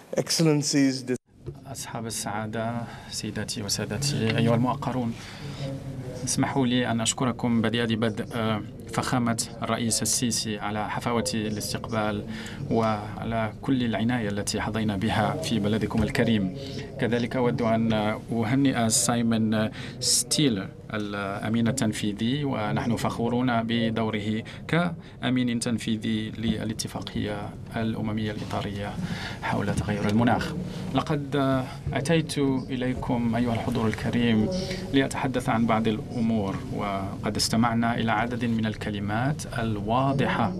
Excellencies, أصحاب السعادة، سيداتي وسادتي، أيها المؤقرون، اسمحوا لي أن أشكركم بدء فخامة الرئيس السيسي على حفاوة الاستقبال وعلى كل العناية التي حظينا بها في بلدكم الكريم. كذلك أود أن أهنئ سايمون ستيلر الأمين التنفيذي، ونحن فخورون بدوره كأمين تنفيذي للاتفاقية الأممية الإطارية حول تغير المناخ. لقد أتيت إليكم أيها الحضور الكريم لأتحدث عن بعض الأمور، وقد استمعنا إلى عدد من الكلمات الواضحة،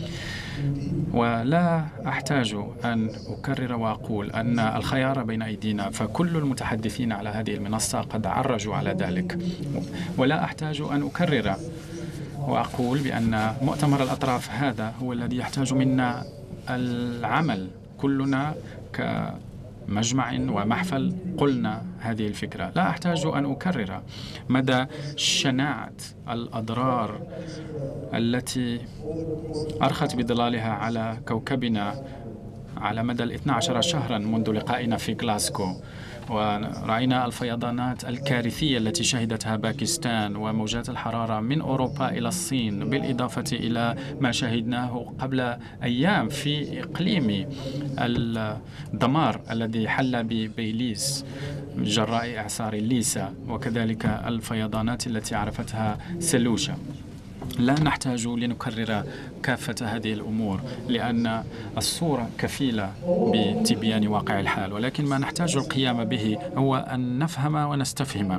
ولا أحتاج أن أكرر وأقول أن الخيار بين أيدينا، فكل المتحدثين على هذه المنصة قد عرجوا على ذلك. ولا أحتاج أن أكرر وأقول بأن مؤتمر الأطراف هذا هو الذي يحتاج منا العمل. كلنا كمجمع ومحفل قلنا هذه الفكرة. لا أحتاج أن أكرر مدى شناعة الأضرار التي أرخت بظلالها على كوكبنا على مدى 12 شهرا منذ لقائنا في غلاسكو، ورأينا الفيضانات الكارثية التي شهدتها باكستان وموجات الحرارة من أوروبا إلى الصين، بالإضافة إلى ما شهدناه قبل أيام في إقليم الدمار الذي حل ببيليس جراء إعصار ليسا، وكذلك الفيضانات التي عرفتها سلوشا. لا نحتاج لنكرر كافة هذه الأمور لأن الصورة كفيلة بتبيان واقع الحال، ولكن ما نحتاج القيام به هو أن نفهم ونستفهم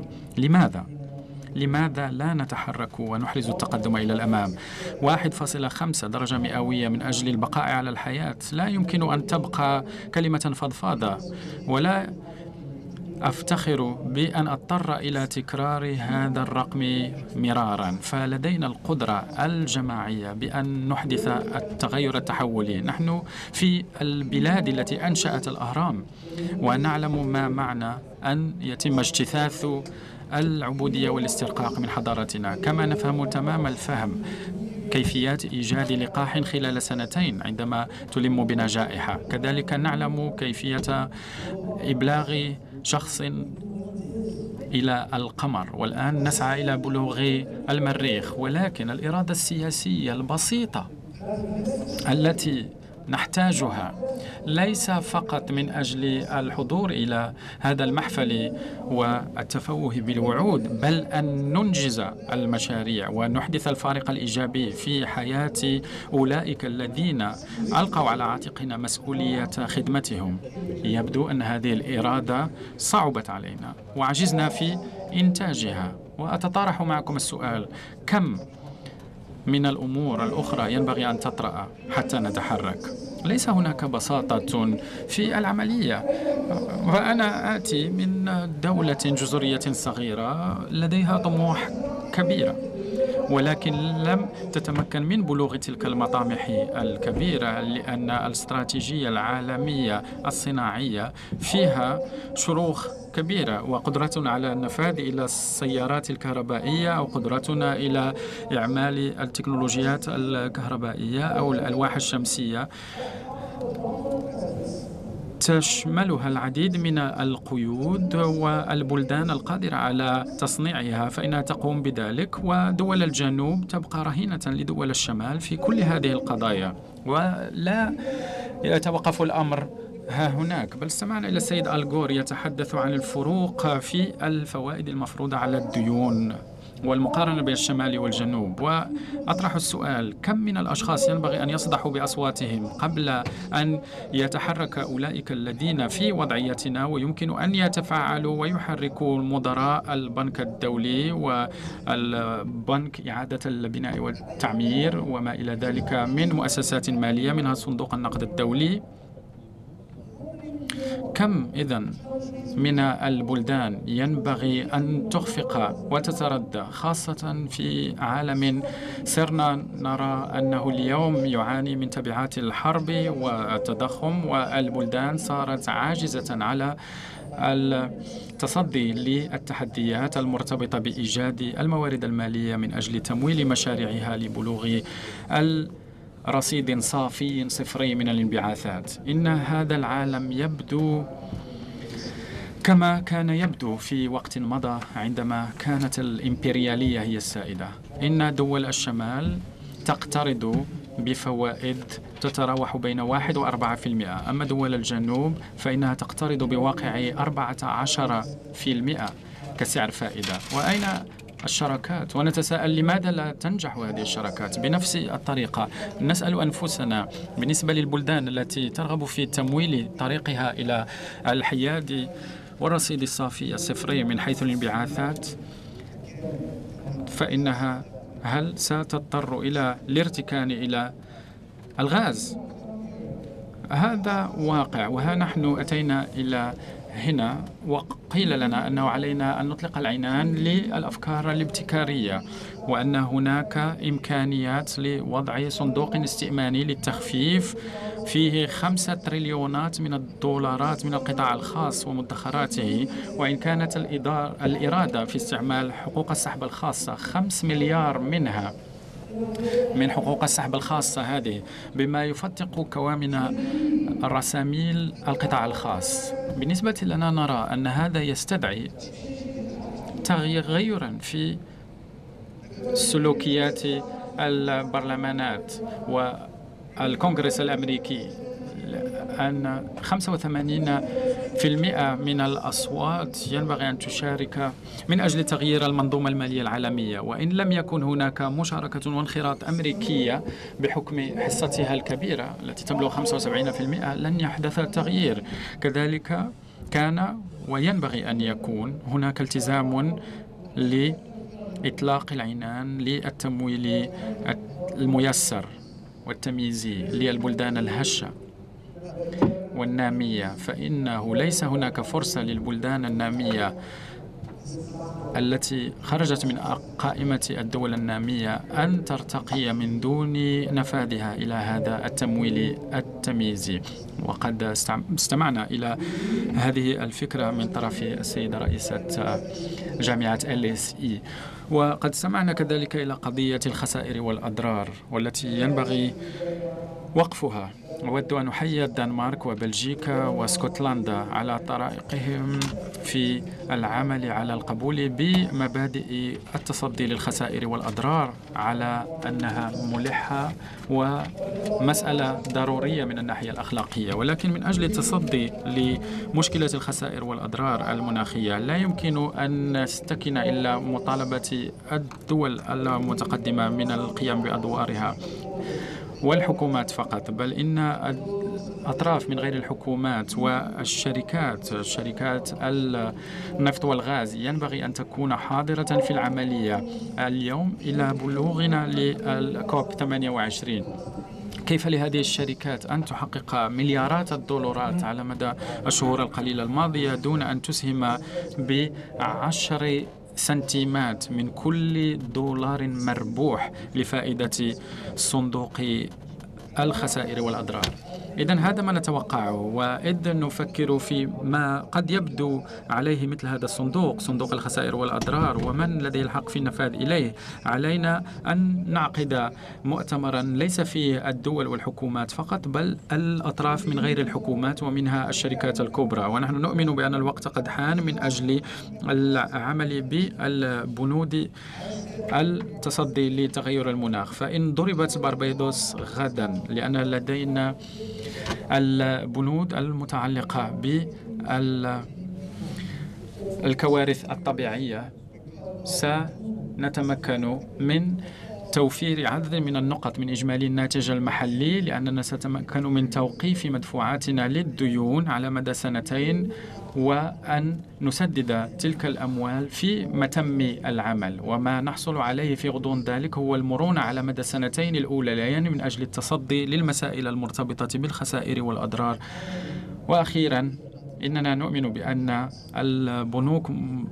لماذا لا نتحرك ونحرز التقدم إلى الأمام. 1.5 درجة مئوية من أجل البقاء على الحياة لا يمكن أن تبقى كلمة فضفاضة، ولا أفتخر بأن أضطر إلى تكرار هذا الرقم مرارا. فلدينا القدرة الجماعية بأن نحدث التغير التحولي. نحن في البلاد التي أنشأت الأهرام، ونعلم ما معنى أن يتم اجتثاث العبودية والاسترقاق من حضارتنا، كما نفهم تمام الفهم كيفيات إيجاد لقاح خلال 2 عندما تلم بنا جائحة. كذلك نعلم كيفية إبلاغ شخص إلى القمر، والآن نسعى إلى بلوغ المريخ. ولكن الإرادة السياسية البسيطة التي نحتاجها ليس فقط من أجل الحضور إلى هذا المحفل والتفوه بالوعود، بل أن ننجز المشاريع ونحدث الفارق الإيجابي في حياة أولئك الذين ألقوا على عاتقنا مسؤولية خدمتهم. يبدو أن هذه الإرادة صعبت علينا وعجزنا في إنتاجها. وأتطرح معكم السؤال: كم من الأمور الأخرى ينبغي أن تطرأ حتى نتحرك؟ ليس هناك بساطة في العملية. وأنا آتي من دولة جزرية صغيرة لديها طموح كبيرة، ولكن لم تتمكن من بلوغ تلك المطامح الكبيرة لأن الاستراتيجية العالمية الصناعية فيها شروخ كبيرة، وقدرتنا على النفاذ إلى السيارات الكهربائية أو قدرتنا إلى إعمال التكنولوجيات الكهربائية أو الألواح الشمسية تشملها العديد من القيود، والبلدان القادرة على تصنيعها فإنها تقوم بذلك، ودول الجنوب تبقى رهينة لدول الشمال في كل هذه القضايا. ولا يتوقف الأمر ها هناك، بل استمعنا إلى السيد آل يتحدث عن الفروق في الفوائد المفروضة على الديون والمقارنة بين الشمال والجنوب. وأطرح السؤال: كم من الأشخاص ينبغي أن يصدحوا بأصواتهم قبل أن يتحرك أولئك الذين في وضعيتنا ويمكن أن يتفاعلوا ويحركوا مدراء البنك الدولي والبنك إعادة البناء والتعمير وما إلى ذلك من مؤسسات مالية منها صندوق النقد الدولي؟ كم إذن من البلدان ينبغي أن تخفق وتتردى، خاصة في عالم صرنا نرى أنه اليوم يعاني من تبعات الحرب والتضخم، والبلدان صارت عاجزة على التصدي للتحديات المرتبطة بإيجاد الموارد المالية من أجل تمويل مشاريعها لبلوغ رصيد صافي صفري من الانبعاثات. إن هذا العالم يبدو كما كان يبدو في وقت مضى عندما كانت الإمبريالية هي السائدة. إن دول الشمال تقترض بفوائد تتراوح بين 1 و4%، أما دول الجنوب فإنها تقترض بواقع 14% كسعر فائدة. وأين الشراكات؟ ونتساءل لماذا لا تنجح هذه الشراكات؟ بنفس الطريقة نسأل أنفسنا بالنسبة للبلدان التي ترغب في تمويل طريقها إلى الحياد والرصيد الصافي الصفري من حيث الانبعاثات، فإنها هل ستضطر إلى الارتكان إلى الغاز؟ هذا واقع. وها نحن أتينا إلى هنا وقيل لنا أنه علينا أن نطلق العنان للأفكار الابتكارية، وأن هناك إمكانيات لوضع صندوق استئماني للتخفيف فيه 5 تريليونات من الدولارات من القطاع الخاص ومدخراته، وإن كانت الإرادة في استعمال حقوق السحب الخاصة 5 مليار منها من حقوق السحب الخاصة هذه، بما يفتق كوامن الرساميل القطاع الخاص. بالنسبة لنا نرى أن هذا يستدعي تغيرا في سلوكيات البرلمانات والكونغرس الأمريكي، أن 85% من الأصوات ينبغي أن تشارك من أجل تغيير المنظومة المالية العالمية، وإن لم يكن هناك مشاركة وانخراط أمريكية بحكم حصتها الكبيرة التي تبلغ 75% لن يحدث التغيير. كذلك كان وينبغي أن يكون هناك التزام لإطلاق العنان للتمويل الميسر والتمييزي للبلدان الهشة والنامية، فإنه ليس هناك فرصة للبلدان النامية التي خرجت من قائمة الدول النامية أن ترتقي من دون نفاذها إلى هذا التمويل التمييزي. وقد استمعنا إلى هذه الفكرة من طرف السيدة رئيسة جامعة LSE، وقد سمعنا كذلك إلى قضية الخسائر والأضرار والتي ينبغي وقفها. أود أن أحيي الدنمارك وبلجيكا واسكتلندا على طريقهم في العمل على القبول بمبادئ التصدي للخسائر والأضرار على أنها ملحة ومسألة ضرورية من الناحية الأخلاقية. ولكن من أجل التصدي لمشكلة الخسائر والأضرار المناخية لا يمكن أن نستكن إلا مطالبة الدول المتقدمة من القيام بأدوارها والحكومات فقط، بل إن الأطراف من غير الحكومات والشركات، شركات النفط والغاز، ينبغي أن تكون حاضرة في العملية اليوم إلى بلوغنا للكوب 28. كيف لهذه الشركات أن تحقق مليارات الدولارات على مدى الشهور القليلة الماضية دون أن تسهم ب10 سنتيمات من كل دولار مربوح لفائدة صندوق الخسائر والأضرار؟ إذن هذا ما نتوقعه، وإذ نفكر في ما قد يبدو عليه مثل هذا الصندوق، صندوق الخسائر والأضرار، ومن لديه الحق في النفاذ إليه. علينا أن نعقد مؤتمرا ليس فيه الدول والحكومات فقط، بل الأطراف من غير الحكومات ومنها الشركات الكبرى. ونحن نؤمن بأن الوقت قد حان من أجل العمل بالبنود التصدي لتغير المناخ. فإن ضربت باربادوس غدا، لأن لدينا البنود المتعلقة بالكوارث الطبيعية، سنتمكن من توفير عدد من النقط من إجمالي الناتج المحلي، لأننا سنتمكن من توقيف مدفوعاتنا للديون على مدى 2 وأن نسدد تلك الأموال في متم العمل. وما نحصل عليه في غضون ذلك هو المرونة على مدى 2 الأوليين من أجل التصدي للمسائل المرتبطة بالخسائر والأضرار. وأخيرا، إننا نؤمن بأن البنوك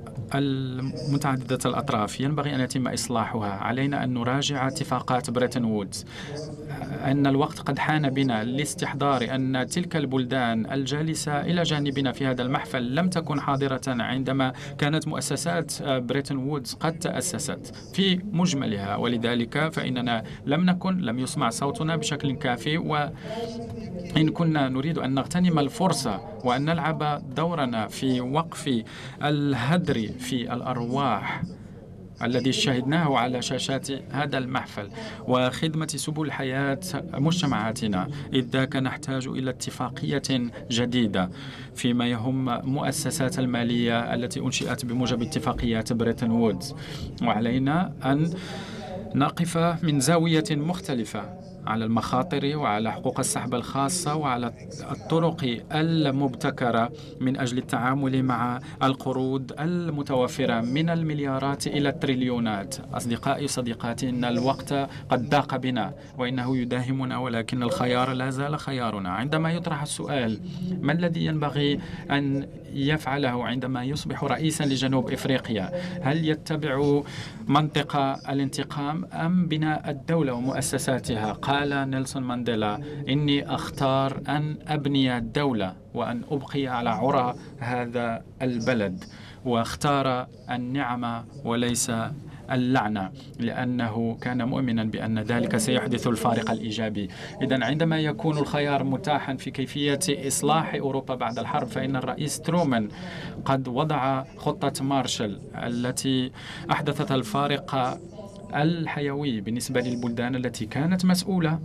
المتعددة الأطراف ينبغي أن يتم إصلاحها. علينا أن نراجع اتفاقات بريتن وودز، أن الوقت قد حان بنا لاستحضار أن تلك البلدان الجالسة إلى جانبنا في هذا المحفل لم تكن حاضرة عندما كانت مؤسسات بريتن وودز قد تأسست في مجملها، ولذلك فإننا لم يسمع صوتنا بشكل كافي. وإن كنا نريد أن نغتنم الفرصة وأن نلعب دورنا في وقف الهدر في الأرواح الذي شاهدناه على شاشات هذا المحفل وخدمة سبل حياة مجتمعاتنا، إذ ذاك نحتاج إلى اتفاقية جديدة فيما يهم مؤسسات المالية التي أنشئت بموجب اتفاقيات بريتن وودز. وعلينا أن نقف من زاوية مختلفة على المخاطر وعلى حقوق السحب الخاصة وعلى الطرق المبتكرة من أجل التعامل مع القروض المتوفرة من المليارات إلى التريليونات. أصدقائي صديقاتي، إن الوقت قد ضاق بنا وإنه يداهمنا، ولكن الخيار لا زال خيارنا. عندما يطرح السؤال ما الذي ينبغي أن يفعله عندما يصبح رئيسا لجنوب إفريقيا، هل يتبع منطق الانتقام أم بناء الدولة ومؤسساتها؟ قال نيلسون مانديلا: إني أختار أن أبني الدولة وأن أبقي على عرى هذا البلد، واختار النعمة وليس اللعنة، لأنه كان مؤمنا بأن ذلك سيحدث الفارق الإيجابي. إذن عندما يكون الخيار متاحا في كيفية إصلاح أوروبا بعد الحرب، فإن الرئيس ترومان قد وضع خطة مارشال التي أحدثت الفارق الحيوي بالنسبة للبلدان التي كانت مسؤولة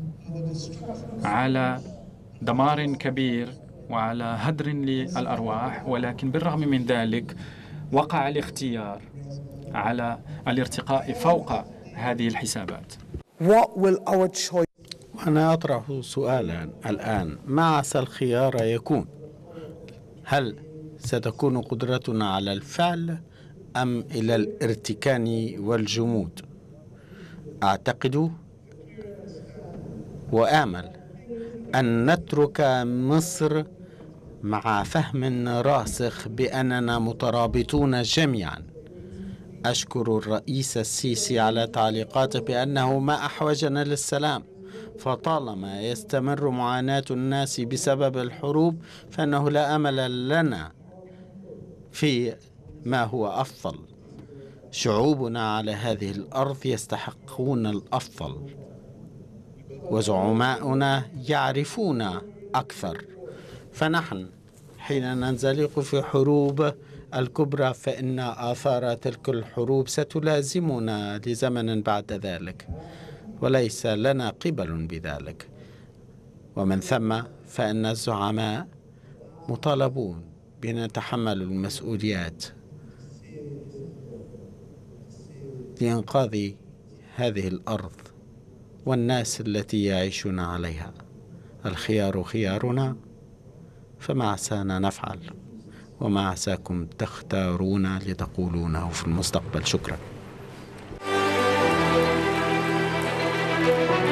على دمار كبير وعلى هدر للأرواح، ولكن بالرغم من ذلك وقع الاختيار على الارتقاء فوق هذه الحسابات. وأنا أطرح سؤالا الآن: ما عسى الخيار يكون؟ هل ستكون قدرتنا على الفعل أم إلى الارتكان والجمود؟ أعتقد وآمل أن نترك مصر مع فهم راسخ بأننا مترابطون جميعا. أشكر الرئيس السيسي على تعليقاته بأنه ما أحوجنا للسلام، فطالما يستمر معاناة الناس بسبب الحروب فإنه لا أمل لنا في ما هو أفضل. شعوبنا على هذه الأرض يستحقون الأفضل، وزعماؤنا يعرفون أكثر. فنحن حين ننزلق في حروب الكبرى فإن آثار تلك الحروب ستلازمنا لزمن بعد ذلك، وليس لنا قبل بذلك. ومن ثم فإن الزعماء مطالبون بأن يتحملوا المسؤوليات لإنقاذ هذه الأرض والناس التي يعيشون عليها. الخيار خيارنا، فما عسانا نفعل وما عساكم تختارون لتقولونه في المستقبل. شكرا.